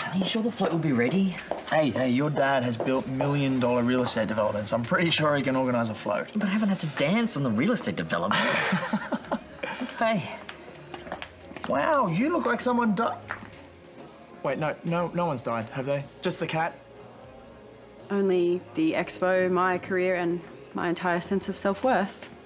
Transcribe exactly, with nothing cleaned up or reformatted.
Are you sure the float will be ready? Hey, hey, your dad has built million dollar real estate developments. I'm pretty sure he can organise a float. But I haven't had to dance on the real estate development. Hey. Wow, you look like someone died. Wait, no, no, no one's died, have they? Just the cat? Only the expo, my career, and my entire sense of self-worth.